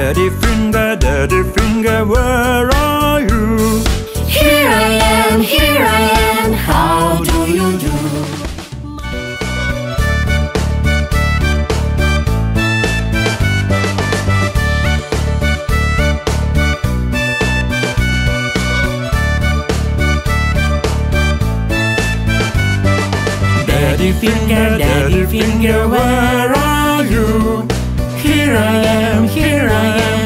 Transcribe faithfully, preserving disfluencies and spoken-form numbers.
Daddy finger, daddy finger, where are you? Here I am, here I am, how do you do? Daddy finger, daddy finger, where are you? Here I am, here I am.